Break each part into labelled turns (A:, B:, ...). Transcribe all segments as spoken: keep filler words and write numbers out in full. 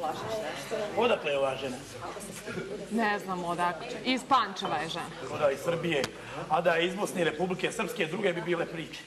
A: Odakle je ova žena?
B: Ne znam odakle. Iz Pančeva je žena.
A: Da, iz Srbije. A da je iz Bosne i Republike Srpske, druge bi bile priče.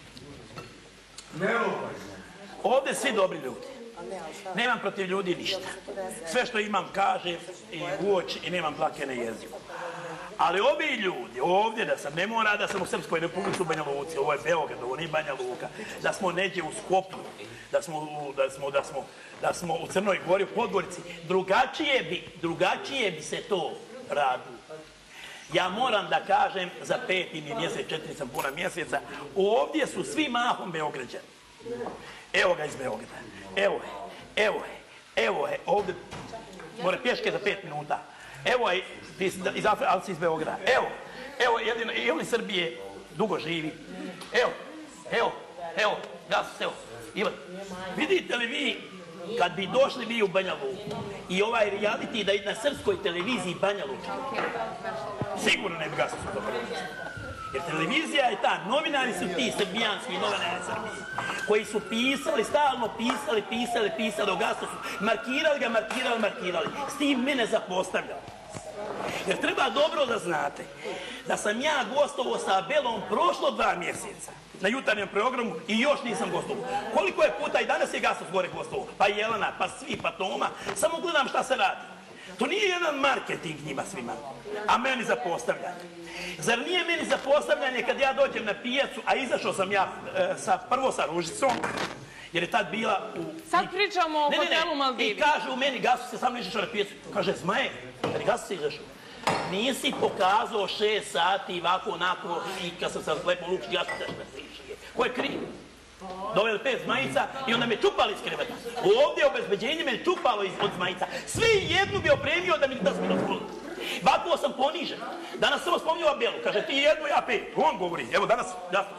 A: Ovdje svi dobri ljudi. Nemam protiv ljudi ništa. Sve što imam kažem i u oči i nemam dlake na jeziku. Ali ovi ljudi, ovdje da sam, ne mora da sam u Srpskoj Republici u Banja Luci, ovo je Beograd, ovo nije Banja Luka, da smo neđe u Skoplju, da smo, da smo, da smo, da smo u Crnoj Gori, u Podgorici, drugačije bi, drugačije bi se to radilo. Ja moram da kažem, za peti mi mjesec, četiri sam puna mjeseca, ovdje su svi mahom Beograđani. Evo ga iz Beograda, evo je, evo je, evo je, ovdje, more pješke za pet minuta. Evo je, iz Afrike, iz Beograda, evo, evo, jedino, i on iz Srbije dugo živi. Evo, evo, evo, Gasus, evo, Ivan, vidite li vi, kad bi došli vi u Banja Luku i ovaj reality da je na srpskoj televiziji Banja Luka, sigurno ne bi Gasus to prvi. Jer televizija je ta, novinari su ti srbijanski novinari Srbije, koji su pisali, stalno pisali, pisali, pisali o Gasusu, markirali ga, markirali, markirali, s tim mene zapostavljali. Jer treba dobro da znate da sam ja gostovao sa Belom prošlo dva mjeseca na jutarnjem programu i još nisam gostovao. Koliko je puta i danas je Gasus gore gostovao, pa Jelena, pa svi, pa Toma, samo gledam šta se radi. To nije jedan marketing njima svima, a meni za postavljanje. Zar nije meni za postavljanje kad ja dođem na pijacu, a izašao sam ja e, sa, prvo sa Ružicom, jer je tad bila u...
B: Sad pričamo o
A: ne, ne,
B: hotelu
A: ne.
B: Maldivi.
A: I kaže u meni, Gasus se sam ne izašao na pijacu. Kaže, Zmaje, kad je Gasus se izašao, nisi pokazao šest sati ovako, onako, i kad sam se lepo luči, Gasus se ne prišije. Ko je kriv? Doveli pet zmajica i onda me čupali iz kreveta. Ovdje obezbeđenje me čupalo od zmajica. Svi jednu bi opremio da mi da smo dozvolili. Ovako sam ponižen. Danas samo spomnio Belu. Kaže ti jednu, ja pet. On govori. Evo danas, jasno.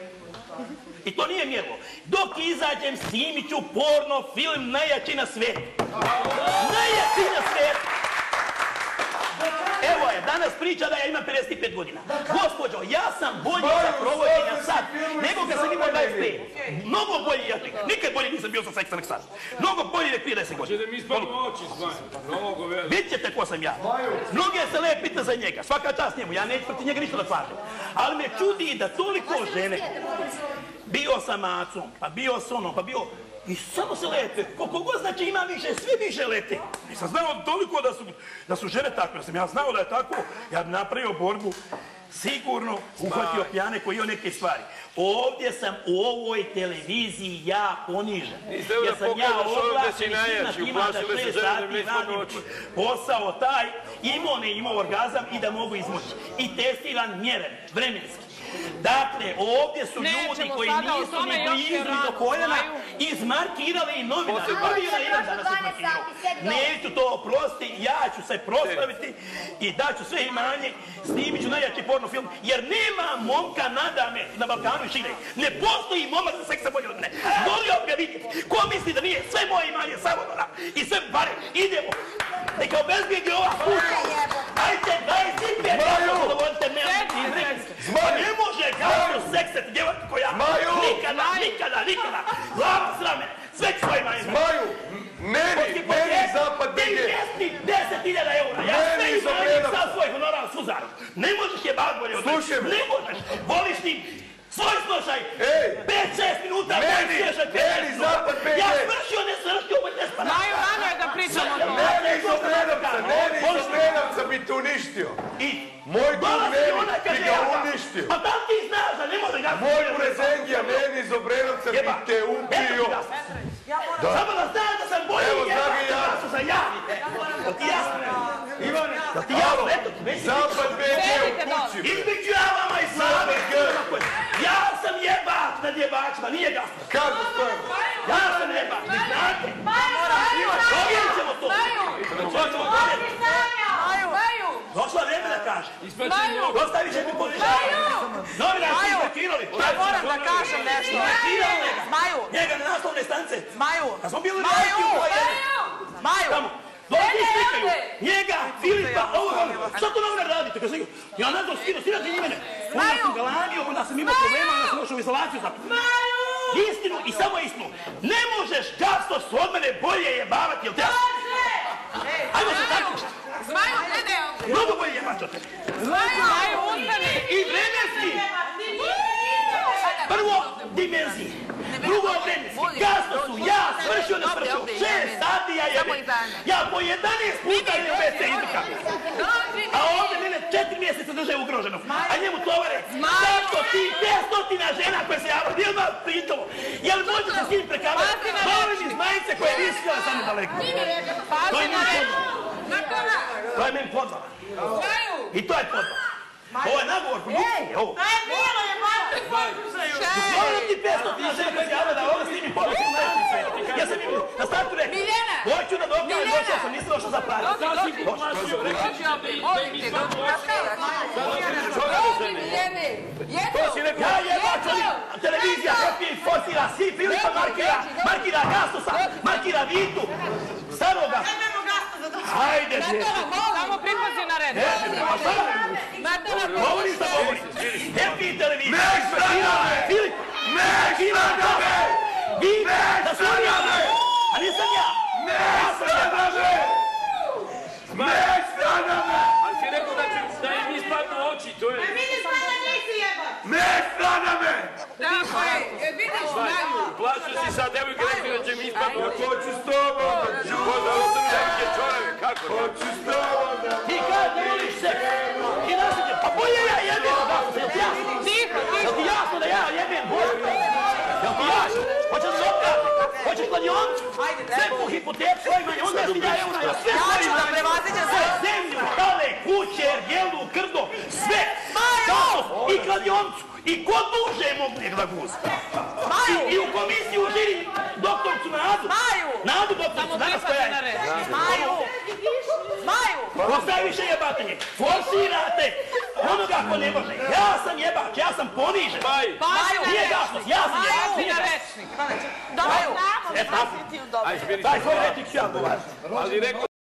A: I to nije mjerilo. Dok izađem snimit ću porno film najjači na svijetu. Najjači na svijetu. Evo je, danas priča da ja imam pedeset pet godina. Gospođo, ja sam bolji za provođenja sad, nego kad sam imao dvadeset pet. Mnogo bolji, ja nikad bolji nisam bio sa seksa nek sad. Mnogo bolji nek prije deset godina.
C: Če da mi spavimo oči, Zmaj. Mnogo veliko.
A: Vidjet ćete ko sam ja. Mnoge se lepite za njega, svaka čast njemu, ja neću proti njega ništa da kažem. Ali me čudi da toliko žene, bio sam macom, pa bio s onom, pa bio... I samo se lete. Koliko god znači ima više, svi više lete. Nisam znao toliko da su, da su žene takve. Sam ja znao da je tako, ja bi napravio borbu, sigurno uhvatio pjane koji o neke stvari. Ovdje sam u ovoj televiziji ja ponižen. Jer sam ja oglašen i svima tima da šest sati radim posao taj, imao ne imao orgazam i da mogu izmoći. I testiran mjeren, vremenski. Dakle, ovdje su ljudi koji nisu ni blizu do koljena izmarkirali i novinari. Neću to oprostiti, ja ću se proslaviti i daću sve imanje, snimit ću najjači porno film, jer nema momka nadame na Balkanu i šire. Ne postoji momak za seksa bolje od mene. Volio bi ga vidjeti. Ko misli da nije sve moje imanje Savodora i sve bare, idemo. Neka obezbijedi ova kuća. Ajde, dajte pet, da volite me. Ne može Gasus seksati djevojku koja nikada, nikada, nikada. Glava srame, sve ću svojima imati.
D: Zmaju, meni, meni zapad B G.
A: Ti mjesti deset hiljada eura. Ja sve imam sad svoj honorar suzaru. Ne možeš je baviti bolje od mene.
D: Slušaj me.
A: Ne možeš. Voliš ti svoj slušaj. pet šest minuta.
D: Meni, meni zapad B G.
A: Ja svršio, ne svršio, ovo ne spada.
B: Maju, rano je da pričamo o tome.
D: Meni iz Obrenovca, meni iz Obrenovca bi te uništio. Moj dug meni bi ga uništio.
A: Pa da ti znaš da ne može Gasus.
D: Moj prezengija meni iz Obrenovca bi te ubio.
A: Samo da znaš da sam bolji
D: jebati
A: da su sa ja. Da ti jasno. Ivane, da ti jasno. Eto ti već.
D: Zapad B G u kući.
A: Između ja vama i slave. Ja sam jebač nad jebačima, nije Gasus.
D: Kako stojim?
A: Ja sam jebač, ne znate. Provjerit ćemo to. Došla vreme da kaže. Dostavit će mi ponižavanje. Novinar su izbekirali.
B: Ja moram da kažem nešto. Zmaju.
A: Njega na naslovne stanice.
B: Zmaju.
A: Kad smo bili reality u Pojeni.
B: Zmaju.
A: Tamo. Došli slikaju. Njega, Filipa, ovoga. Šta to novinar radite? Kad slikaju. Ja nazvam skino, stirate njih mene. Onda sam galanio, onda sam imao problema, onda sam došao u izolaciju. Istinu i samo istinu. Ne možeš Gasus od mene bolje jebavati, jel te? svršio. Šest sati ja jebem. Ja po jedanaest puta idem u ve ce izdrkam. A ovdje mene četiri mjeseca drže ugroženo. A njemu tovare. Zašto ti petstotina žena koje se javaju? Jel vam pričalo? Jel možete s njim prekavati? Dovoljni iz majice koje je mislila samo daleko. To je meni podvala. To je meni podvala. I to je podvala. Ovo je nagovor policije. Ovo. Dovoljno ti petstotina žena koje se javaju da ovdje s njimi pomoći u najvećim svetu. Ja sam im na startu rekao. Hoću da dokažem, došao sam, nisam došao za pravi. Ja jebač ovih televizija, kopije i forsira, svi Filipa markira, markira Gastosa, markira Vitu, staroga. Hajde, djece.
B: Samo pripazi na red.
A: Govori šta govori. Happy televizija. Filip,
D: Mešta da me!
A: vi, da sam ja, a nisam ja.
D: Mešta da me! Mešta da me!
C: Ali si rekao da im ispadnu oči, to je...
D: Mešta da me!
E: Tako je, vidiš, znaju.
C: Plaću si sad, devojke rekli da će mi ispadnu oči.
D: Hoću s tobom da ću.
C: Pozdrav sam velike čoreve, kako?
D: Hoću s tobom da ću.
A: Ti kad ne voliš se, i nasljedje, pa bolje ja jebim od vas, jel ti jasno?
B: Tiho,
A: Jel
B: tiho.
A: ti jasno da ja jebim bolje? Jel ti jasno? Hoćeš zopka? Hoćeš kladioncu? Sve po hipoteku svoj manje, onda je hiljada eura, ja sve svojim manje. Sve zemlju, hale, kuće, ergelu, krdo, sve. Kaos i kladioncu. I ko duže mogu nek da guza. I, I u komisiju žiri doktorcu Nadu. Nadu doktorcu,
B: Samo
A: danas koja
B: pripazi na
A: je.
B: red.
A: Ostaje više jebatanje. Forsirate onoga ko ne može. Ja sam jebač, ja sam ponižen.
C: Maj,
A: Nije jasno, ja sam jebač.
B: Pazi
A: Nije
B: na
A: jasno.
B: rečnik.
E: Dobro,
A: E tako.
C: aj, zbiri
A: Taj
C: se.
A: svoj retik ću ja govažiti.
C: Ali rekao